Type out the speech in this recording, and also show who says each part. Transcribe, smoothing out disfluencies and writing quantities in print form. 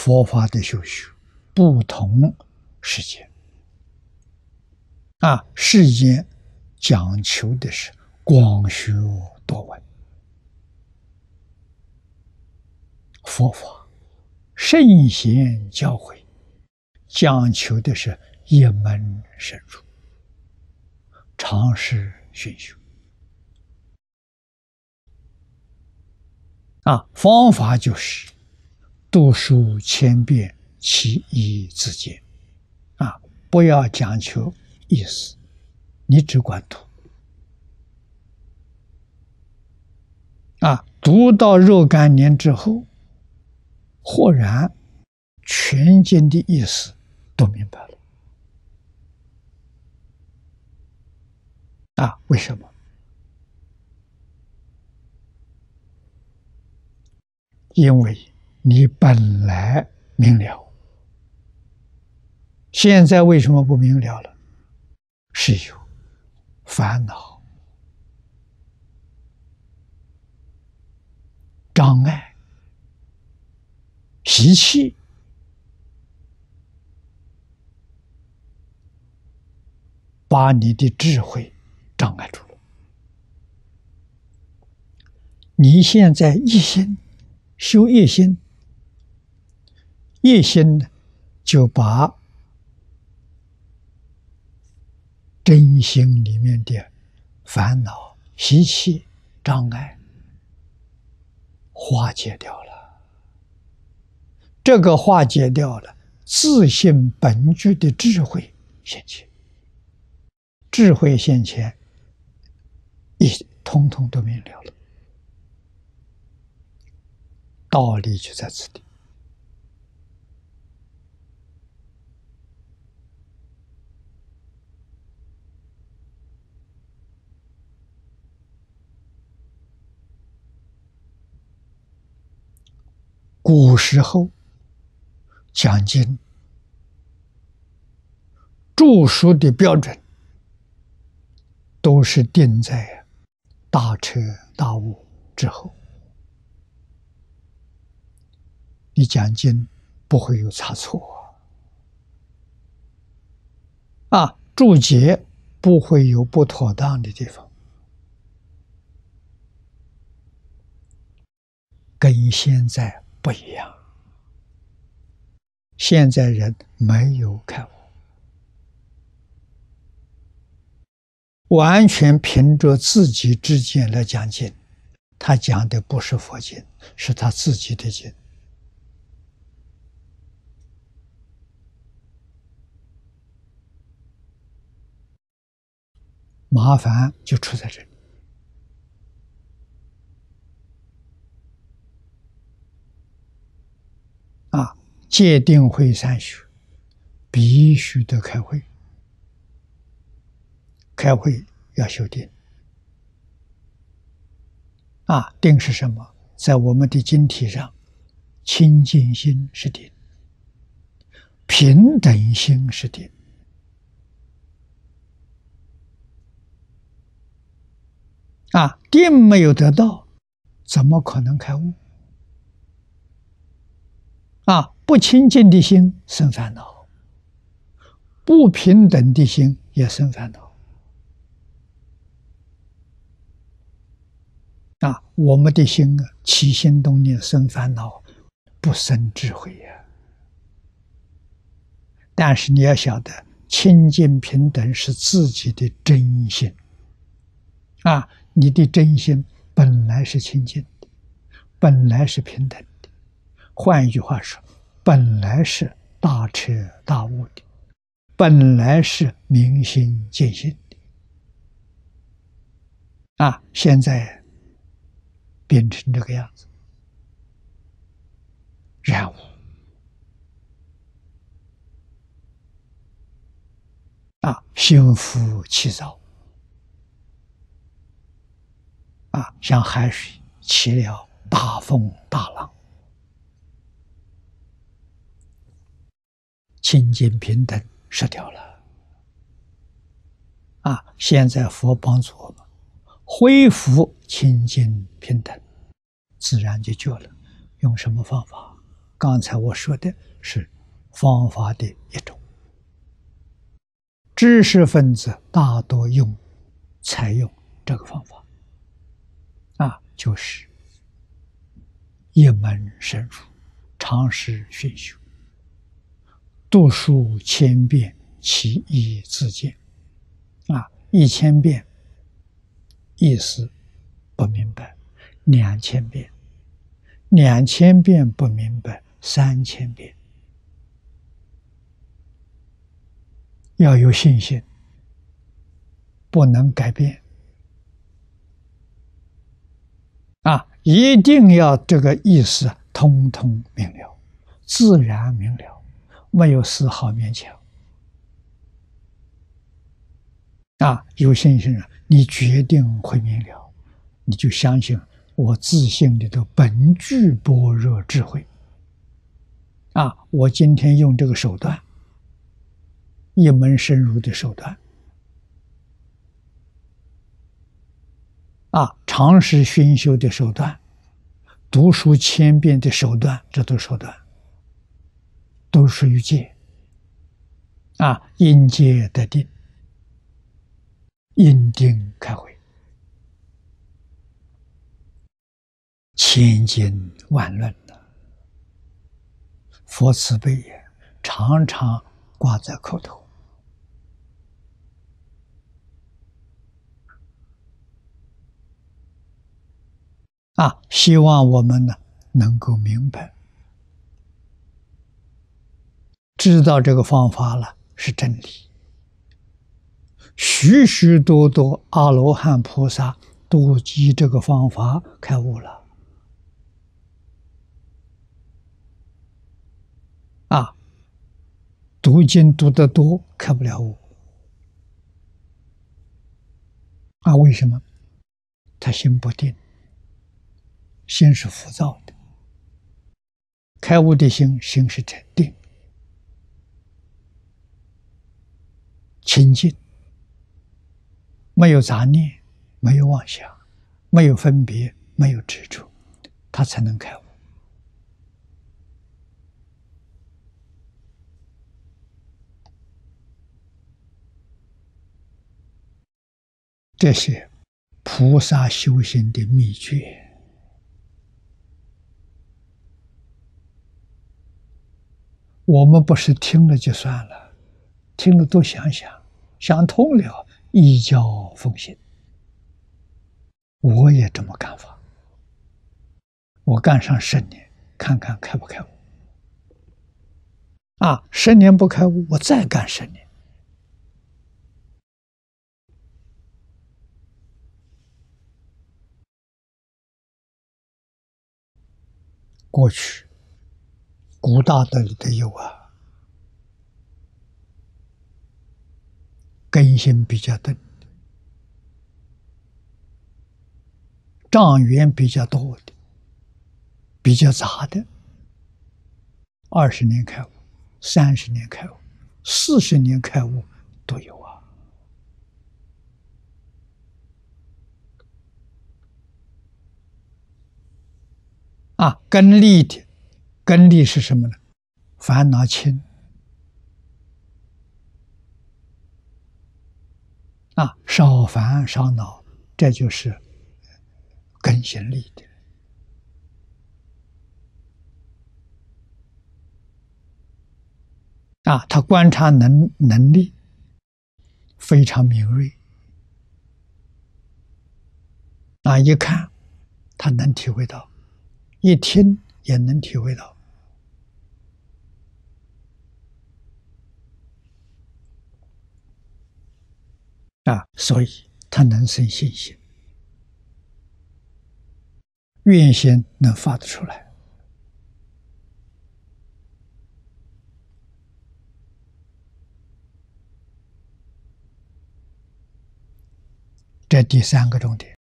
Speaker 1: 佛法的修学不同世间世间讲求的是广学多闻，佛法圣贤教诲讲求的是一门深入，常识熏修方法就是读书千遍，其义自见不要讲求意思，你只管读读到若干年之后，豁然全经的意思都明白了为什么？因为你本来明了，现在为什么不明了了？是有烦恼、障碍、习气，把你的智慧障碍住了。你现在一心修一心，一心呢，就把真心里面的烦恼、习气、障碍化解掉了。这个化解掉了，自性本具的智慧现前，智慧现前，通通都明了了。道理就在此地。古时候讲经著书的标准都是定在大彻大悟之后，你讲经不会有差错注解不会有不妥当的地方，跟现在不一样。现在人没有开悟，完全凭着自己之见来讲经，他讲的不是佛经，是他自己的经。麻烦就出在这里。戒定慧三学必须得开会，开会要修定定是什么？在我们的经题上，清净心是定，平等心是定定没有得到，怎么可能开悟不清净的心生烦恼，不平等的心也生烦恼我们的心起心动念生烦恼，不生智慧呀。但是你要晓得，清净平等是自己的真心你的真心本来是清净的，本来是平等的，换一句话说，本来是大彻大悟的，本来是明心见性的现在变成这个样子，染污心浮气躁像海水起了大风大浪，清净平等失掉了现在佛帮助我们恢复清净平等，自然就救了。用什么方法？ 刚才我说的是方法的一种。知识分子大多采用这个方法，就是一门深入，常识熏修，读书千遍，其义自见。1000遍意思不明白，2000遍，2000遍不明白，3000遍。要有信心，不能改变。一定要这个意思通通明了，自然明了，没有丝毫勉强。有信心了，你决定会明了，你就相信我自信里头本具般若智慧。我今天用这个手段，一门深入的手段，常识熏修的手段，读书千遍的手段，这都是手段，都属于戒。因戒得定，因定开慧，千经万论佛慈悲也，常常挂在口头。希望我们能够明白，知道这个方法了是真理。许许多多阿罗汉菩萨都依这个方法开悟了。读经读得多，开不了悟。为什么？他心不定，心是浮躁的。开悟的心是沉定、清净，没有杂念，没有妄想，没有分别，没有执着，他才能开悟。这些菩萨修行的秘诀，我们不是听了就算了，听了多想想，想通了，依教奉行。我也这么干法，我干上10年，看看开不开悟。10年不开悟，我再干10年。过去古大德里头有根性比较钝，障缘比较多的，比较杂的，20年开悟，30年开悟，40年开悟都有根利的，根利是什么呢？烦恼轻，少烦少恼，这就是根性利的。他观察能力非常敏锐，一看他能体会到，一听也能体会到。所以他能生信心，愿心能发得出来。这第3个重点。